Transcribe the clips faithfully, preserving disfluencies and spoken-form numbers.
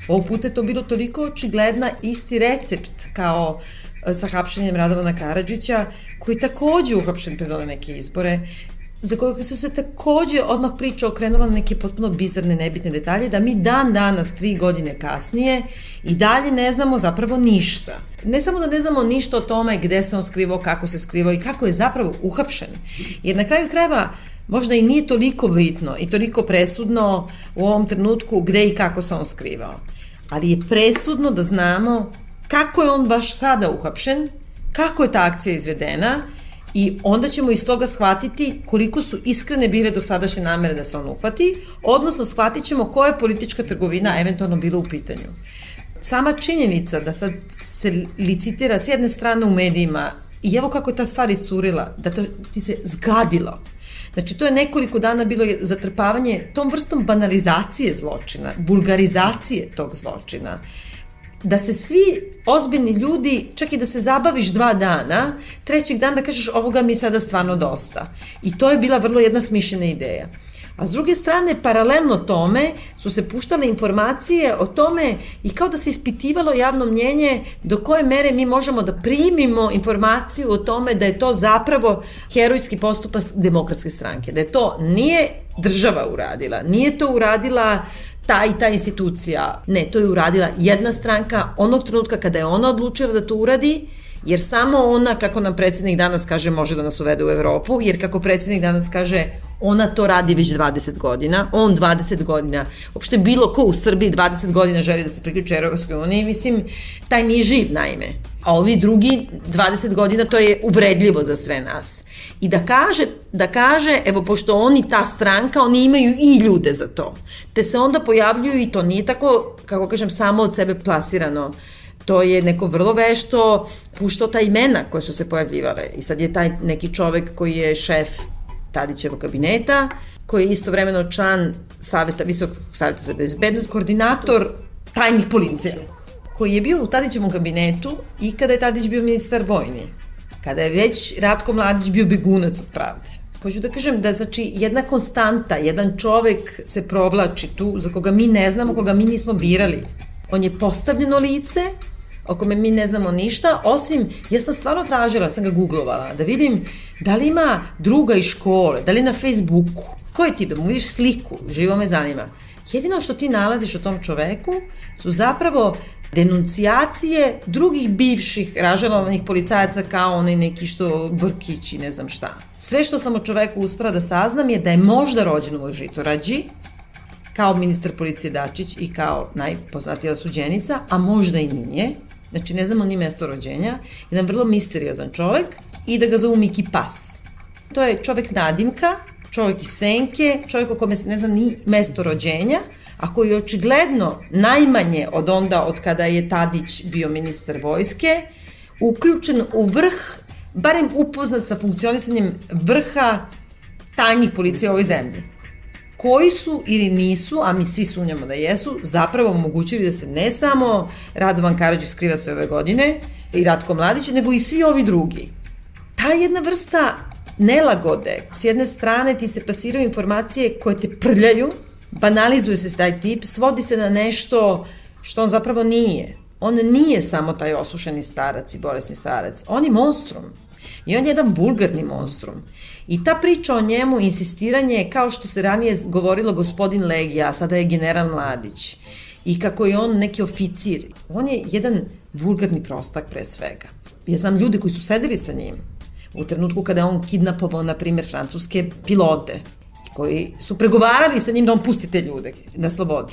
Ovog puta je to bilo toliko očigledna isti recept kao sa hapšenjem Radovana Karadžića, koji je takođe uhapšen pred ove neke izbore, za kojeg su se takođe odmah priča okrenula na neke potpuno bizarne, nebitne detalje, da mi dan danas, tri godine kasnije, i dalje ne znamo zapravo ništa. Ne samo da ne znamo ništa o tome gde se on skrivao, kako se skrivao i kako je zapravo uhapšen. Jer na kraju krajeva možda i nije toliko bitno i toliko presudno u ovom trenutku gde i kako se on skrivao. Ali je presudno da znamo kako je on baš sada uhapšen, kako je ta akcija izvedena, i onda ćemo iz toga shvatiti koliko su iskrene bile dosadašnje namere da se on uhvati, odnosno shvatit ćemo koja je politička trgovina eventualno bila u pitanju. Sama činjenica da sad se licitira s jedne strane u medijima i evo kako je ta stvar iscurila, da to ti se zgadilo. Znači, to je nekoliko dana bilo zatrpavanje tom vrstom banalizacije zločina, vulgarizacije tog zločina, da se svi ozbiljni ljudi, čak i da se zabaviš dva dana, trećeg dana da kažeš ovoga mi je sada stvarno dosta. I to je bila vrlo jedna smišljena ideja. A s druge strane, paralelno tome su se puštale informacije o tome i kao da se ispitivalo javno mnjenje do koje mere mi možemo da primimo informaciju o tome da je to zapravo herojski postupak Demokratske stranke. Da je to nije država uradila, nije to uradila ta i ta institucija. Ne, to je uradila jedna stranka onog trenutka kada je ona odlučila da to uradi, jer samo ona, kako nam predsjednik danas kaže, može da nas uvede u Evropu, jer kako predsjednik danas kaže, ona to radi već dvadeset godina, on dvadeset godina, uopšte bilo ko u Srbiji dvadeset godina želi da se priključi Evropskoj uniji, mislim, taj nije živ naime. A ovi drugi dvadeset godina, to je uvredljivo za sve nas. I da kaže, da kaže, evo, pošto oni ta stranka, oni imaju i ljude za to. Te se onda pojavljuju i to nije tako, kako kažem, samo od sebe plasirano. To je neko vrlo vešto puštao ta imena koje su se pojavljivale. I sad je taj neki čovek koji je šef Tadićevog kabineta, koji je istovremeno član saveta, Visokog saveta za bezbednost, koordinator tajnih policija, koji je bio u Tadićevom kabinetu i kada je Tadić bio ministar vojni, kada je već Ratko Mladić bio begunac od pravde. Hoću da kažem da, znači, jedna konstanta, jedan čovek se provlači tu za koga mi ne znamo, koga mi nismo birali. On je postavljeno lice, o kome mi ne znamo ništa, osim, ja sam stvarno tražila, sam ga googlovala, da vidim da li ima druga iz škole, da li na Facebooku, ko je ti, da mu vidiš sliku, živo me zanima. Jedino što ti nalaziš o tom čoveku su zapravo denuncijacije drugih bivših ražalovanih policajaca kao onaj neki što Brkić i ne znam šta. Sve što sam o čoveku uspela da saznam je da je možda rođen u Žitorađi, kao ministar policije Dačić i kao najpoznatija osuđenica, a možda i nije. Znači, ne znamo ni mesto rođenja. Jedan vrlo misteriozan čovek i da ga zovu Miki Pas. To je čovek nadimka, čovek iz Senke, čovek o kome se ne zna ni mesto rođenja, a koji je očigledno najmanje od onda od kada je Tadić bio ministar vojske, uključen u vrh, barem upoznat sa funkcionisanjem vrha tajnih policija u ovoj zemlji, koji su ili nisu, a mi svi sumnjamo da jesu, zapravo omogućili da se ne samo Radovan Karadžić skriva sve ove godine i Ratko Mladić, nego i svi ovi drugi. Ta jedna vrsta nelagode, s jedne strane ti se pasiraju informacije koje te prljaju, banalizuje se taj tip, svodi se na nešto što on zapravo nije. On nije samo taj osušeni starac i bolesni starac, on je monstrum. I on je jedan vulgarni monstrum. I ta priča o njemu, insistiranje, kao što se ranije govorilo gospodin Legija, a sada je general Mladić, i kako je on neki oficir. On je jedan vulgarni prostak pre svega. Ja znam ljude koji su sedeli sa njim u trenutku kada je on kidnapovao, na primjer, francuske pilote, koji su pregovarali sa njim da on pusti te ljude na slobodu.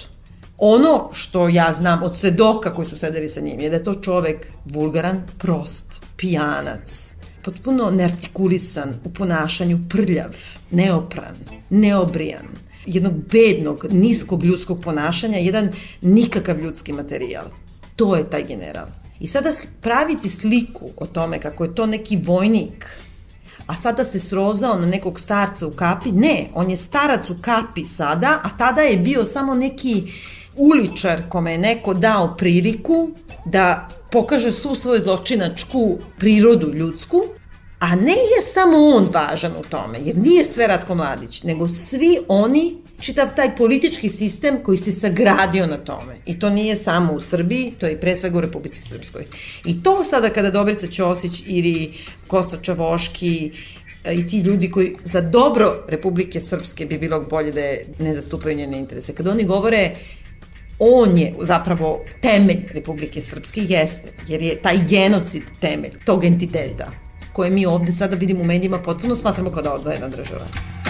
Ono što ja znam od svedoka koji su sedeli sa njim je da je to čovek vulgaran, prost, pijanac, potpuno neartikulisan u ponašanju, prljav, neopran, neobrijan, jednog bednog, niskog ljudskog ponašanja, jedan nikakav ljudski materijal. To je taj general. I sada praviti sliku o tome kako je to neki vojnik, a sada se srozao na nekog starca u kapi, ne, on je starac u kapi sada, a tada je bio samo neki uličar kome je neko dao priliku da pokaže svu svoju zločinačku prirodu ljudsku, A ne je samo on važan u tome, jer nije sve Ratko Mladić, nego svi oni, čitav taj politički sistem koji se sagradio na tome. I to nije samo u Srbiji, to je pre svega u Republici Srpskoj. I to sada kada Dobrica Ćosić ili Kosta Čavoški i ti ljudi koji za dobro Republike Srpske bi bilo bolje da je ne zastupaju njene interese. Kada oni govore on je zapravo temelj Republike Srpske, jeste, jer je taj genocid temelj tog entiteta koje mi ovde sada vidimo u medijima potpuno smatramo kao da odvojena država.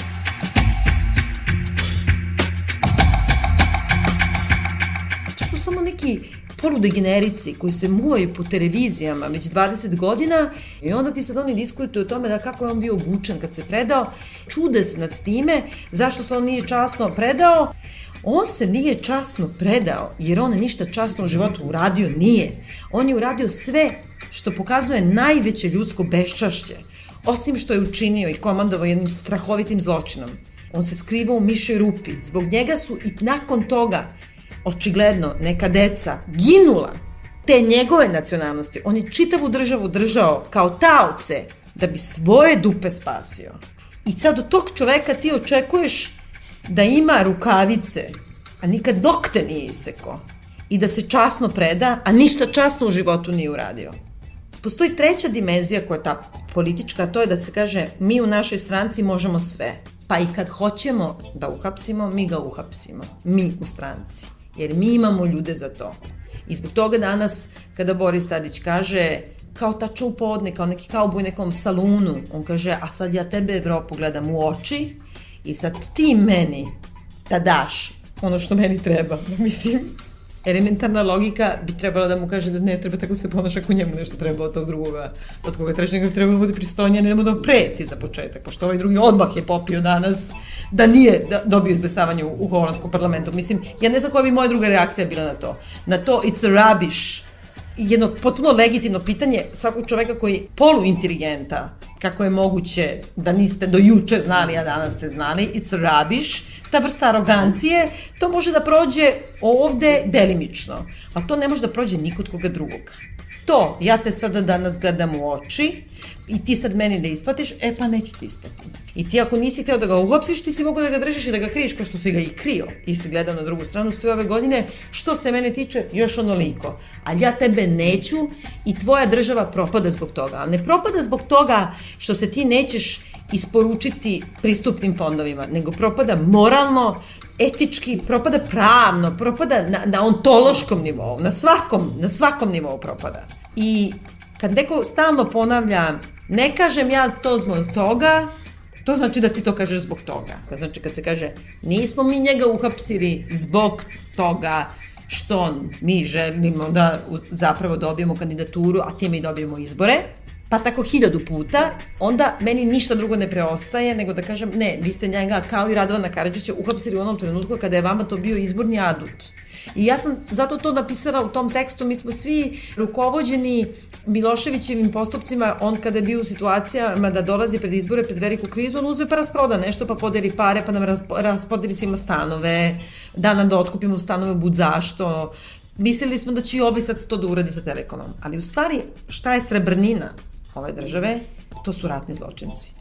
To su samo neki poludegenerici koji se muju po televizijama već dvadeset godina i onda ti sad oni diskutuju o tome da kako je on bio obučen kad se predao, čude se nad time zašto se on nije časno predao. On se nije časno predao, jer on ništa časno u životu uradio nije. On je uradio sve što pokazuje najveće ljudsko beščašće, osim što je učinio i komandovao jednim strahovitim zločinom. On se skrivao u mišoj rupi. Zbog njega su i nakon toga, očigledno, neka deca ginula te njegove nacionalnosti. On je čitavu državu držao kao taoce da bi svoje dupe spasio. I sad od tog čoveka ti očekuješ da ima rukavice, a nikad nokte nije isekao, i da se časno preda, a ništa časno u životu nije uradio. Postoji treća dimenzija koja je ta politička, a to je da se kaže mi u našoj stranci možemo sve. Pa i kad hoćemo da uhapsimo, mi ga uhapsimo. Mi u stranci. Jer mi imamo ljude za to. I zbog toga danas, kada Boris Tadić kaže, kao tačno u podne, kao neki kauboj u nekom salunu, on kaže, a sad ja tebe, Evropu, gledam u oči i sad ti meni da daš ono što meni treba. Mislim, elementarna logika bi trebala da mu kaže da ne treba tako se ponaša ako njemu nešto treba od tog drugoga, od koga treći nego treba da bude pristojnije, ne da mu preti za početak, pošto ovaj drugi odmah je popio danas da nije dobio izdesavanje u, u holandskom parlamentu. Mislim, ja ne znam koja bi moja druga reakcija bila na to. Na to it's a rubbish. Jedno potpuno legitimno pitanje svakog čoveka koji je poluinteligenta, kako je moguće da niste do juče znali, a danas ste znali, it's a rubbish, ta vrsta arogancije, to može da prođe ovde delimično, a to ne može da prođe nikod koga drugog. To, ja te sada danas gledam u oči i ti sad meni da isplatiš, e pa neću ti isplatim. I ti ako nisi hteo da ga uhapsiš, ti si mogo da ga držiš i da ga kriješ kao što si ga i krio i si gledao na drugu stranu sve ove godine, što se mene tiče još onoliko. Ali ja tebe neću i tvoja država propada zbog toga. Ali ne propada zbog toga što se ti nećeš isporučiti pristupnim fondovima, nego propada moralno, etički, propada pravno, propada na, na ontološkom nivou, na svakom, na svakom nivou propada. I kad neko stalno ponavlja, ne kažem ja to zbog toga, to znači da ti to kažeš zbog toga. Znači kad se kaže, nismo mi njega uhapsili zbog toga što mi želimo da zapravo dobijemo kandidaturu, a time i dobijemo izbore, pa tako hiljadu puta, onda meni ništa drugo ne preostaje nego da kažem, ne, vi ste njega kao i Radovana Karadžića uhapsili u onom trenutku kada je vama to bio izborni adut. I ja sam zato to napisala u tom tekstu, mi smo svi rukovođeni Miloševićevim postupcima, on kada je bio u situacijama da dolazi pred izbore, pred veliku krizu, on uzme pa rasproda nešto, pa podeli pare, pa nam raspodeli svima stanove, da nam da otkupimo stanove bud zašto. Mislili smo da će i ovaj sad to da uradi sa Telekomom, ali u stvari šta je srebrnina ove države, to su ratni zločinci.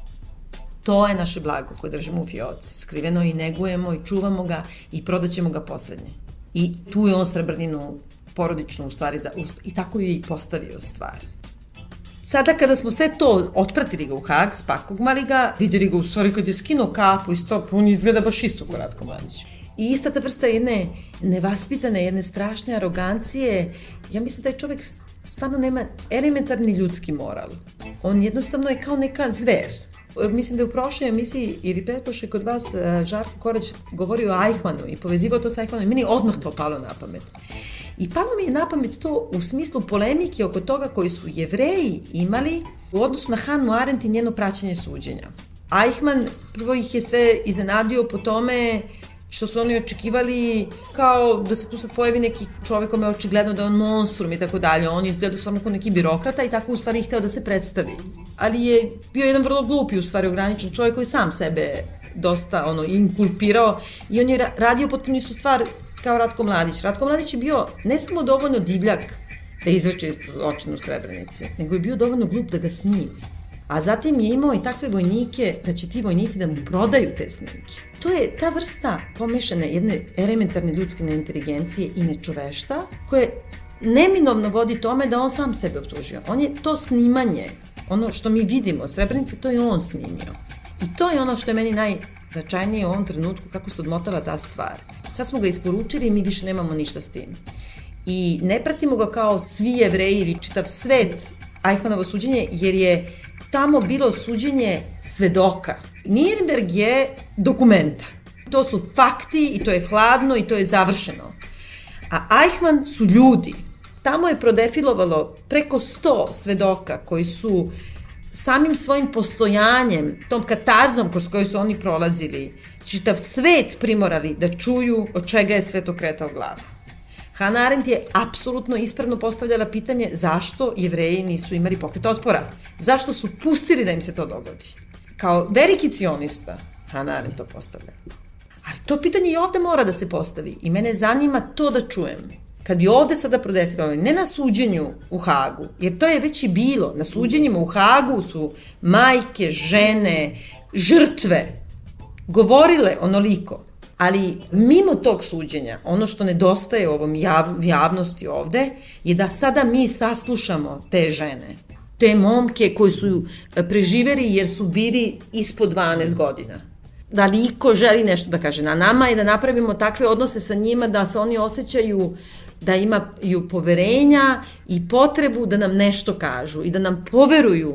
To je naše blago koje držimo u fioci, skriveno i negujemo i čuvamo ga i prodaćemo ga poslednje. I tu je on srebrninu porodičnu u stvari za uspeh i tako je i postavio stvar. Sada kada smo sve to otpratili ga u Hag, spakogmali ga, vidjeli ga u stvari kad je skinuo kapu i stop, on izgleda baš isto ko Ratko Mladić. I ista ta vrsta jedne nevaspitane, jedne strašne arogancije, ja mislim da je čovjek stvarno nema elementarni ljudski moral. On jednostavno je kao neka zver. Mislim da je u prošloj emisiji ili pretprošloj kod vas Žarko Korać govorio o Eichmannu i povezivao to sa Eichmannom i meni odmah to palo na pamet. I palo mi je na pamet to u smislu polemike oko toga koji su Jevreji imali u odnosu na Hannah Arendt i njeno praćenje suđenja. Eichmann prvo ih je sve iznenadio po tome što su oni očekivali kao da se tu sad pojavi neki čovjek kome je očigledno da je on monstrum i tako dalje. On je izgledao stvarno kao neki birokrata i tako u stvari ih hteo da se predstavi. Ali je bio jedan vrlo glupi u stvari ograničen čovjek koji sam sebe dosta ono inkulpirao i on je radio potpuno istu stvar kao Ratko Mladić. Ratko Mladić je bio ne samo dovoljno divljak da izvrće zločin u Srebrenici, nego je bio dovoljno glup da ga snimi. A zatim je imao i takve vojnike da će ti vojnici da mu prodaju te snimke. To je ta vrsta pomešane jedne elementarne ljudske neinteligencije i nečovešta koje neminovno vodi tome da on sam sebe optužio. On je to snimanje, ono što mi vidimo, Srebrenice, to je on snimio. I to je ono što je meni najznačajnije u ovom trenutku, kako se odmotava ta stvar. Sad smo ga isporučili i mi više nemamo ništa s tim. I ne pratimo ga kao svi Jevreji ili čitav svet Eichmannovo suđenje, jer je tamo bilo suđenje svedoka. Nürnberg je dokumenta. To su fakti i to je hladno i to je završeno. A Eichmann su ljudi. Tamo je prodefilovalo preko sto svedoka koji su samim svojim postojanjem, tom katarzom kroz koju su oni prolazili, čitav svet primorali da čuju od čega je svet okretao glavu. Hannah Arendt je apsolutno ispravno postavljala pitanje zašto Jevreji nisu imali pokret otpora. Zašto su pustili da im se to dogodi. Kao veliki cionista, Hannah Arendt to postavlja. Ali to pitanje i ovde mora da se postavi i mene zanima to da čujem. Kad bi ovde sada prodefinovali, ne na suđenju u Hagu, jer to je već i bilo, na suđenjima u Hagu su majke, žene, žrtve govorile onoliko. Ali mimo tog suđenja, ono što nedostaje u ovom jav, javnosti ovde, je da sada mi saslušamo te žene, te momke koji su preživeli jer su bili ispod dvanaest godina. Da li iko želi nešto da kaže na nama i da napravimo takve odnose sa njima da se oni osjećaju da imaju poverenja i potrebu da nam nešto kažu i da nam poveruju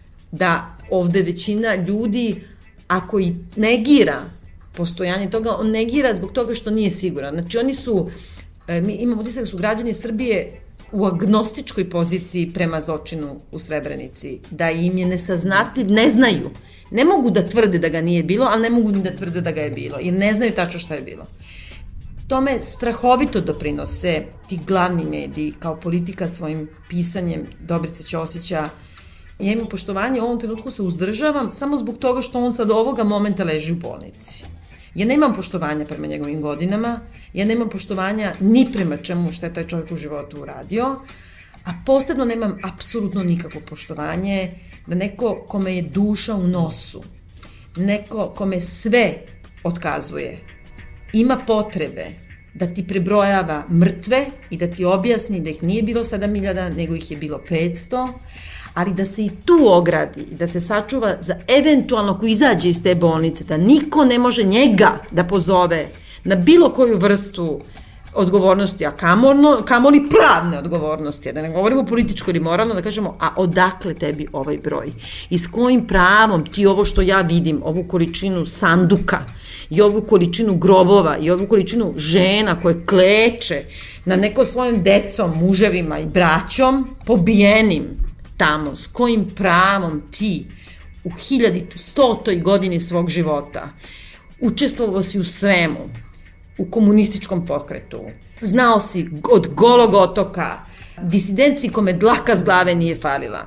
da ovde većina ljudi, ako i negira postojanje toga, on negira zbog toga što nije siguran. Znači oni su, mi imamo utisak da su građani Srbije u agnostičkoj poziciji prema zločinu u Srebrenici, da im je nesaznatljiv, ne znaju. Ne mogu da tvrde da ga nije bilo, ali ne mogu ni da tvrde da ga je bilo, jer ne znaju tačno šta je bilo. Tome strahovito doprinose ti glavni mediji, kao politika svojim pisanjem Dobrice Ćosića. Ja imam poštovanje, u ovom trenutku se uzdržavam samo zbog toga što on sad ovoga momenta leži u bolnici. Ja nemam poštovanja prema njegovim godinama, ja nemam poštovanja ni prema čemu što je taj čovjek u životu uradio, a posebno nemam apsolutno nikakvo poštovanje da neko kome je duša u nosu, neko kome sve otkazuje, ima potrebe da ti prebrojava mrtve i da ti objasni da ih nije bilo sedam hiljada, nego ih je bilo petsto, ali da se i tu ogradi i da se sačuva za eventualno ko izađe iz te bolnice, da niko ne može njega da pozove na bilo koju vrstu odgovornosti, a kamolno, kamoli pravne odgovornosti, da ne govorimo političko ili moralno, da kažemo, a odakle tebi ovaj broj? I s kojim pravom ti ovo što ja vidim, ovu količinu sanduka i ovu količinu grobova i ovu količinu žena koje kleče na neko svojim decom, muževima i braćom, pobijenim tamo, s kojim pravom ti u hiljaditu, stotoj godini svog života učestvovao si u svemu, u komunističkom pokretu, znao si od Golog otoka, disidenciji kome dlaka s glave nije falila,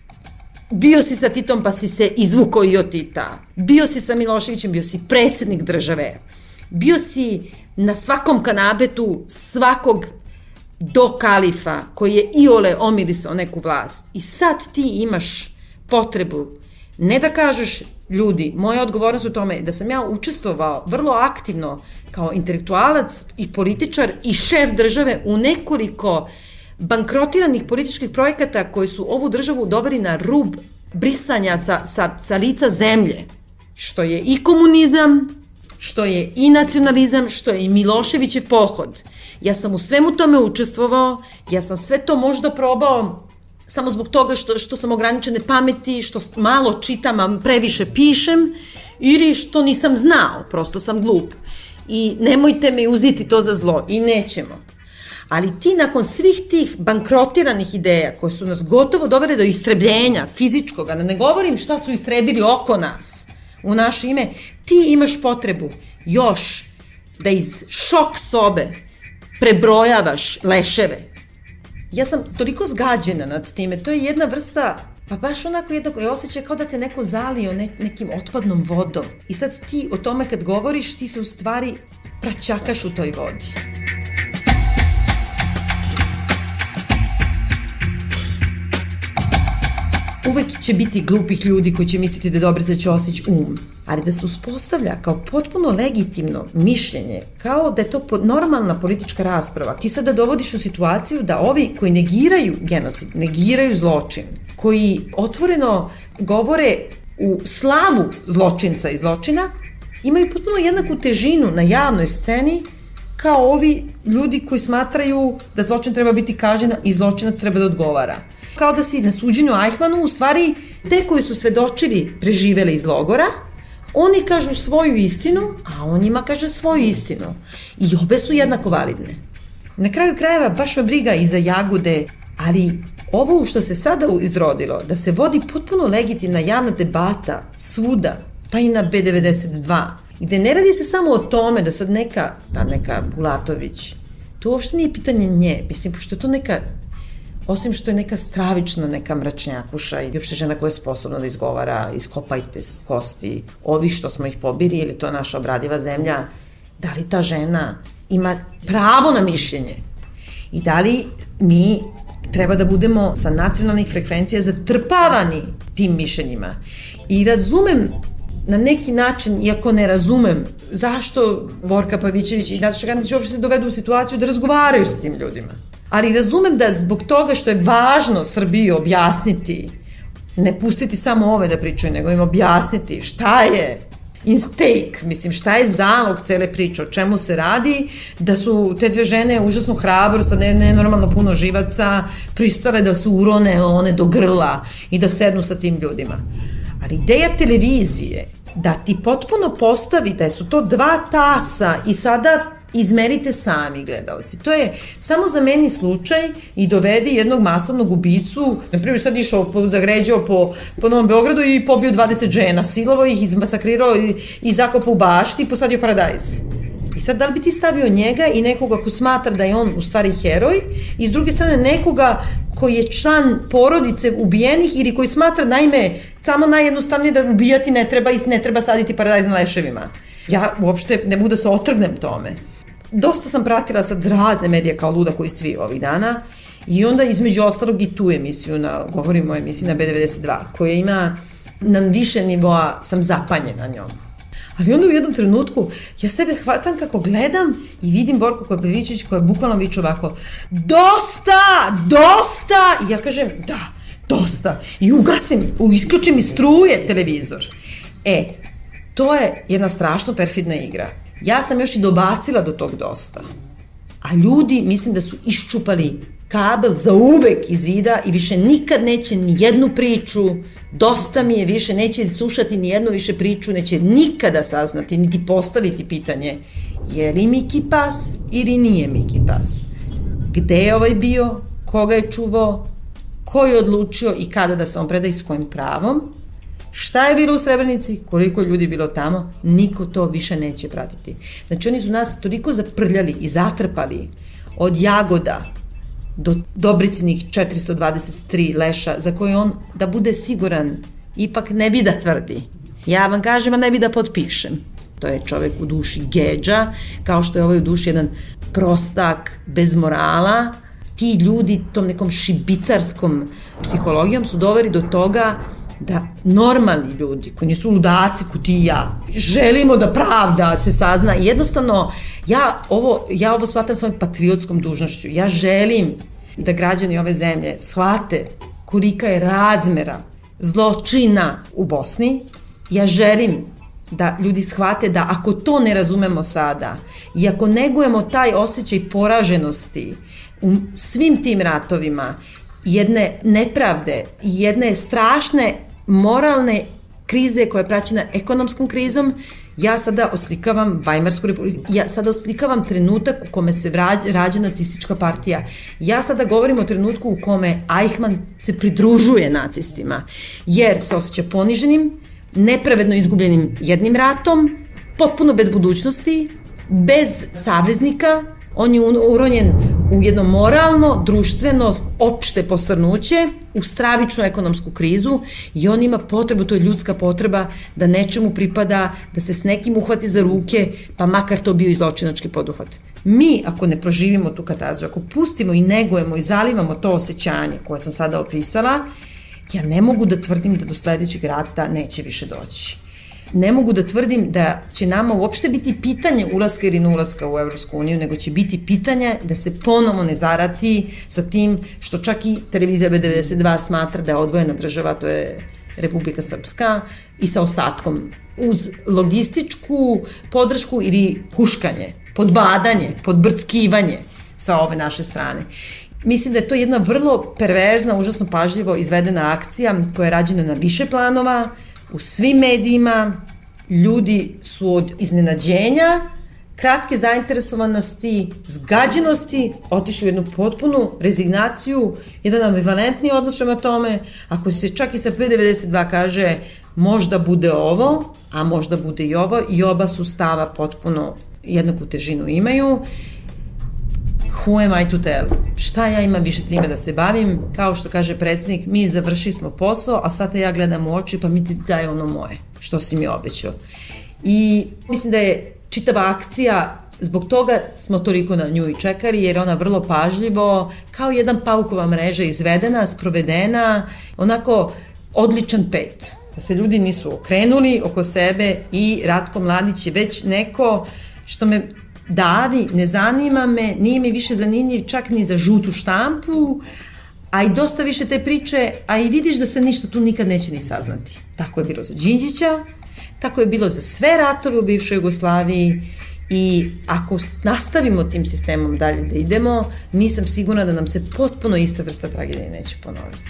bio si sa Titom pa si se izvukao i od Tita, bio si sa Miloševićem, bio si predsjednik države, bio si na svakom kanabetu svakog do kalifa koji je iole omirisao neku vlast i sad ti imaš potrebu ne da kažeš ljudi, moja odgovornost u tome da sam ja učestvovao vrlo aktivno kao intelektualac i političar i šef države u nekoliko bankrotiranih političkih projekata koji su ovu državu doveli na rub brisanja sa, sa, sa lica zemlje, što je i komunizam, što je i nacionalizam, što je i Miloševićev pohod. Ja sam u svemu tome učestvovao, ja sam sve to možda probao samo zbog toga što, što sam ograničene pameti, što malo čitam, a previše pišem, ili što nisam znao, prosto sam glup. I nemojte me uzeti to za zlo, i nećemo. Ali ti nakon svih tih bankrotiranih ideja koje su nas gotovo dovele do istrebljenja fizičkoga, da ne govorim šta su istrebili oko nas, u naše ime, ti imaš potrebu još da iz šok sobe prebrojavaš leševe. Ja sam toliko zgađena nad time, to je jedna vrsta, pa baš onako jednako je osjećaj kao da te neko zalio ne, nekim otpadnom vodom. I sad ti o tome kad govoriš, ti se u stvari praćakaš u toj vodi. uvek će biti glupih ljudi koji će misliti da je Dobrica Ćosić um, ali da se uspostavlja kao potpuno legitimno mišljenje, kao da je to normalna politička rasprava. Ti sada dovodiš u situaciju da ovi koji negiraju genocid, negiraju zločin, koji otvoreno govore u slavu zločinca i zločina, imaju potpuno jednaku težinu na javnoj sceni kao ovi ljudi koji smatraju da zločin treba biti kažnjen i zločinac treba da odgovara. Kao da si na suđenju Eichmannu u stvari te koji su svedočili preživele iz logora, oni kažu svoju istinu, a on njima kaže svoju istinu. I obe su jednako validne. Na kraju krajeva baš me briga i za Jagude, ali ovo u što se sada izrodilo, da se vodi potpuno legitimna javna debata svuda, pa i na B devedeset dva, gde ne radi se samo o tome da sad neka, da neka Bulatović, to uopšte nije pitanje nje, mislim, pošto je to neka, osim što je neka stravična, neka mračnjakuša i uopšte žena koja je sposobna da izgovara, iskopajte kosti, ovi što smo ih pobiri, ili to je naša obradiva zemlja, da li ta žena ima pravo na mišljenje i da li mi treba da budemo sa nacionalnih frekvencija zatrpavani tim mišljenjima. I razumem na neki način, iako ne razumem, zašto Borka Pavićević i Nataša Kandić uopšte se dovedu u situaciju da razgovaraju sa tim ljudima. Ali razumem da zbog toga što je važno Srbiji objasniti, ne pustiti samo ove da pričaju, nego im objasniti šta je in stake, mislim, šta je zalog cele priče, o čemu se radi, da su te dve žene užasno hrabro, sa nenormalno puno živaca, pristale da su urone one do grla i da sednu sa tim ljudima. Ali ideja televizije, da ti potpuno postavi da su to dva tasa i sada izmerite sami gledalci. To je samo za meni slučaj i dovedi jednog masovnog ubicu, na primjer sad išao, zagređao po, po Novom Beogradu i pobio dvadeset žena, silovo ih, izmasakrirao i, i zakopao u bašti i posadio paradajz. I sad da li bi ti stavio njega i nekoga ko smatra da je on u stvari heroj i s druge strane nekoga koji je član porodice ubijenih ili koji smatra, naime, samo najjednostavnije da ubijati ne treba i ne treba saditi paradajz na leševima. Ja uopšte ne mogu da se otrgnem tome. Dosta sam pratila sad razne medije kao luda koji svi ovih dana i onda između ostalog i tu emisiju, na, govorimo o emisiji na B devedeset dva, koja ima na više nivoa, sam zapanjena njom. Ali onda u jednom trenutku ja sebe hvatam kako gledam i vidim Borku Pavićević koja bukvalno viče ovako dosta, dosta, i ja kažem da, dosta, i ugasim, isključim i struje televizor. E, to je jedna strašno perfidna igra. Ja sam još i dobacila do tog dosta, a ljudi mislim da su iščupali kabel za uvek iz zida i više nikad neće ni jednu priču, dosta mi je, više neće slušati ni jednu više priču, neće nikada saznati, niti postaviti pitanje je li Miki pas ili nije Miki pas. Gde je ovaj bio, koga je čuvao, ko je odlučio i kada da se on preda i s kojim pravom, šta je bilo u Srebrenici, koliko ljudi je bilo tamo, niko to više neće pratiti. Znači oni su nas toliko zaprljali i zatrpali od Jagoda do Dobricinih četiristo dvadeset tri leša za koje on, da bude siguran, ipak ne bi da tvrdi. Ja vam kažem, a ne bi da potpišem. To je čovek u duši geđa, kao što je ovaj u duši jedan prostak bez morala. Ti ljudi tom nekom šibicarskom psihologijom su doveli do toga da normalni ljudi, koji nisu ludaci, ko ti i ja, želimo da pravda se sazna i jednostavno ja ovo, ja ovo shvatam svojom patriotskom dužnošću. Ja želim da građani ove zemlje shvate kolika je razmera zločina u Bosni. Ja želim da ljudi shvate da ako to ne razumemo sada i ako negujemo taj osjećaj poraženosti u svim tim ratovima, jedne nepravde i jedne strašne moralne krize koja je praćena ekonomskom krizom, ja sada oslikavam Vajmarsku republiku, ja sada oslikavam trenutak u kome se rađa nacistička partija. Ja sada govorim o trenutku u kome Eichmann se pridružuje nacistima, jer se osjeća poniženim, nepravedno izgubljenim jednim ratom, potpuno bez budućnosti, bez saveznika. On je uronjen u jedno moralno, društveno, opšte posrnuće, u stravičnu ekonomsku krizu i on ima potrebu, to je ljudska potreba, da nečemu pripada, da se s nekim uhvati za ruke, pa makar to bio i zločinački poduhvat. Mi, ako ne proživimo tu katarzu, ako pustimo i negujemo i zalivamo to osjećanje koje sam sada opisala, Ja ne mogu da tvrdim da do sledećeg rata neće više doći. Ne mogu da tvrdim da će nama uopšte biti pitanje ulaska ili ne ulaska u Evropsku uniju, nego će biti pitanje da se ponovo ne zarati sa tim što čak i televizija B devedeset dva smatra da je odvojena država, to je Republika Srpska, i sa ostatkom. Uz logističku podršku ili huškanje, podbadanje, podbrckivanje sa ove naše strane. Mislim da je to jedna vrlo perverzna, užasno pažljivo izvedena akcija koja je rađena na više planova, u svim medijima. Ljudi su od iznenađenja, kratke zainteresovanosti, zgađenosti otišli u jednu potpunu rezignaciju, jedan ambivalentni odnos prema tome. Ako se čak i sa P devedeset dva kaže možda bude ovo, a možda bude i ovo, i oba su stava potpuno jednaku težinu imaju. Who am I to tell? Šta ja imam više time da se bavim? Kao što kaže predsjednik, mi završili smo posao, a sad ja gledam u oči pa mi ti daj ono moje, što si mi obećao. I mislim da je čitava akcija, zbog toga smo toliko na nju i čekali, jer ona vrlo pažljivo, kao jedan paukova mreža izvedena, sprovedena, onako odličan pet. Da se ljudi nisu okrenuli oko sebe i Ratko Mladić je već neko što me davi, ne zanima me, nije mi više zanimljiv čak ni za žutu štampu, a i dosta više te priče, a i vidiš da se ništa tu nikad neće ni saznati. Tako je bilo za Đinđića, tako je bilo za sve ratove u bivšoj Jugoslaviji i ako nastavimo tim sistemom dalje da idemo, nisam sigurna da nam se potpuno ista vrsta tragedije neće ponoviti.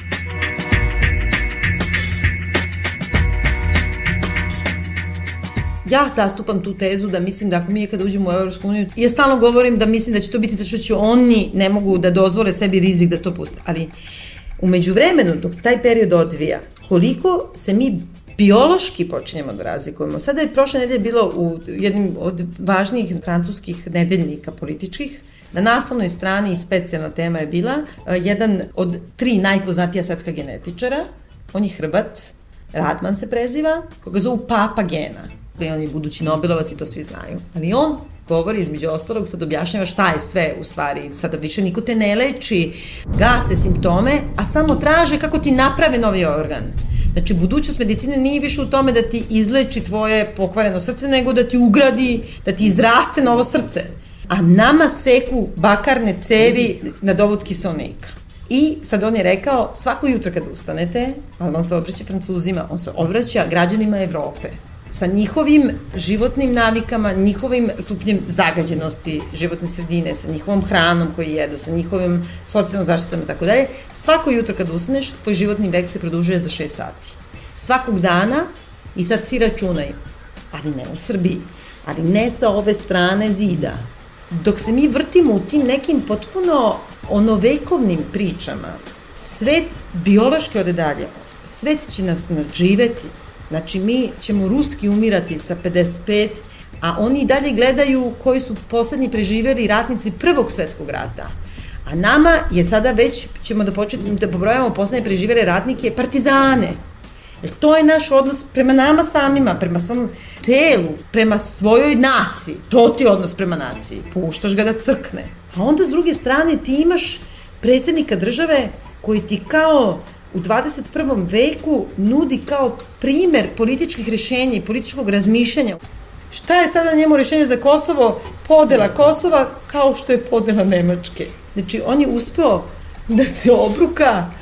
Ja zastupam tu tezu da mislim da ako mi kada uđemo u Evropsku uniju, ja stalno govorim da mislim da će to biti zato što će oni ne mogu da dozvole sebi rizik da to puste, ali u međuvremenu dok taj period odvija, koliko se mi biološki počinjemo da razlikujemo. Sada je prošle nedelje bilo u jednim od važnijih francuskih nedeljnika političkih, na naslovnoj strani specijalna tema je bila jedan od tri najpoznatija svetska genetičara, on je Hrvat, Radman se preziva, koga zovu Papa gena. I on je budući Nobelovac i to svi znaju. Ali on govori između ostalog, sad objašnjava šta je sve u stvari, sada više niko te ne leči, gase simptome, a samo traže kako ti naprave novi organ. Znači, budućnost medicine nije više u tome da ti izleči tvoje pokvareno srce, nego da ti ugradi, da ti izraste novo srce. A nama seku bakarne cevi na dovod kiseonika. I sad on je rekao, svako jutro kad ustanete, ali on se obraća Francuzima, on se obraća građanima Evrope, sa njihovim životnim navikama, njihovim stupnjem zagađenosti životne sredine, sa njihovom hranom koju jedu, sa njihovim socijalnom zaštitom i tako dalje. Svako jutro kad ustaneš, tvoj životni vek se produžuje za šest sati. Svakog dana, i sad si računaj, ali ne u Srbiji, ali ne sa ove strane zida. Dok se mi vrtimo u tim nekim potpuno onovekovnim pričama, svet biološki ode dalje, svet će nas nadživeti. Znači, mi ćemo ruski umirati sa pedeset pet, a oni i dalje gledaju koji su poslednji preživjeli ratnici Prvog svetskog rata. A nama je sada već, ćemo da početimo da pobrojamo poslednje preživjele ratnike, partizane. Jer to je naš odnos prema nama samima, prema svom telu, prema svojoj naciji. To ti je odnos prema naciji. Puštaš ga da crkne. A onda, s druge strane, ti imaš predsjednika države koji ti kao u dvadeset prvom veku nudi kao primer političkih rešenja i političkog razmišljanja. Šta je sada njemu rešenje za Kosovo? Podela Kosova kao što je podela Nemačke. Znači, on je uspeo da se obruka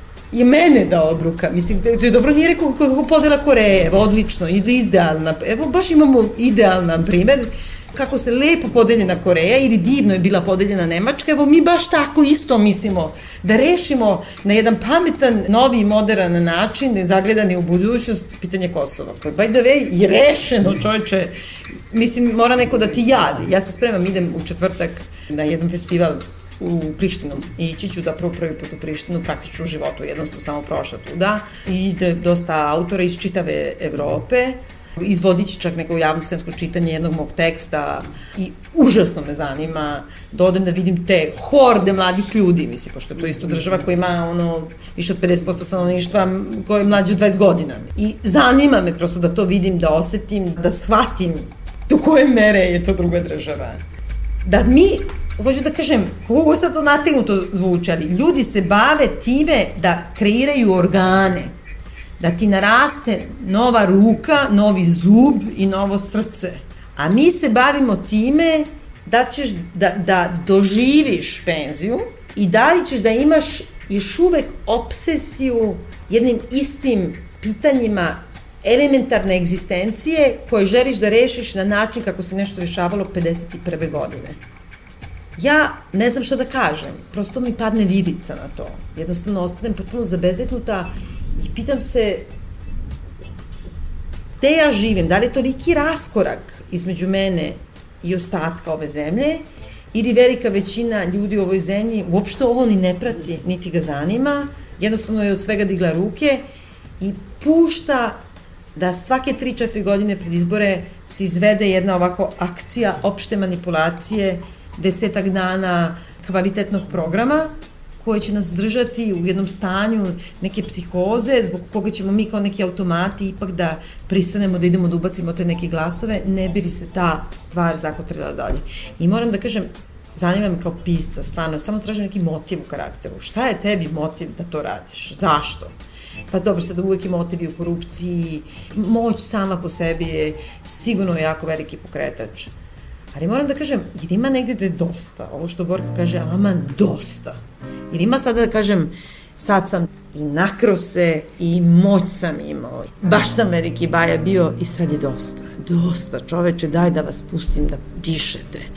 i mene da obruka. Mislim, to je dobro, nije rekao kako podela Koreje, odlično, idealna. Evo, baš imamo idealan primer kako se lepo podeljena Koreja ili divno je bila podeljena Nemačka, evo mi baš tako isto mislimo da rešimo na jedan pametan, novi i modern način, zagledani u budućnost, pitanje Kosova. By the way, je rešeno, čovječe. Mislim, mora neko da ti javi. Ja se spremam, idem u četvrtak na jedan festival u Prištinu i ići ću zapravo prvi put u Prištinu, praktično u životu, jednom sam samo prošla tuda i dosta autora iz čitave Evrope. Izvodit će čak neko javno scensko čitanje jednog mog teksta i užasno me zanima da odem da vidim te horde mladih ljudi, mislim, pošto je to isto država koja ima ono, više od pedeset posto stanovništva koje je mlađe od dvadeset godina. I zanima me prosto da to vidim, da osetim, da shvatim do koje mere je to druga država. Da mi hoću da kažem, koliko sad to nategnuto zvuči, ali ljudi se bave time da kreiraju organe, da ti naraste nova ruka, novi zub i novo srce. A mi se bavimo time da ćeš da, da doživiš penziju i da li ćeš da imaš još uvek obsesiju jednim istim pitanjima elementarne egzistencije koje želiš da rešiš na način kako se nešto rešavalo pedeset prve godine. Ja ne znam šta da kažem, prosto mi padne vidica na to. Jednostavno ostanem potpuno zabezeknuta i pitam se gde ja živim, da li je toliki raskorak između mene i ostatka ove zemlje, ili velika većina ljudi u ovoj zemlji uopšte ovo ni ne prati, niti ga zanima, jednostavno je od svega digla ruke i pušta da svake tri četiri godine pred izbore se izvede jedna ovako akcija opšte manipulacije, desetak dana kvalitetnog programa, koje će nas držati u jednom stanju neke psihoze, zbog koga ćemo mi kao neki automati ipak da pristanemo da idemo da ubacimo te neke glasove, ne bi li se ta stvar zakotrila dalje. I moram da kažem, zanima me kao pisca, stvarno, samo tražim neki motiv u karakteru. Šta je tebi motiv da to radiš? Zašto? Pa dobro, sad uvijek je motiv i u korupciji, moć sama po sebi je sigurno jako veliki pokretač. Ali moram da kažem, jer ima negde da je dosta, ovo što Borka kaže, aman, dosta. Jer ima sada da kažem, sad sam i nakro se i moć sam imao, baš sam veliki baja bio i sad je dosta. Dosta, čoveče, daj da vas pustim da dišete.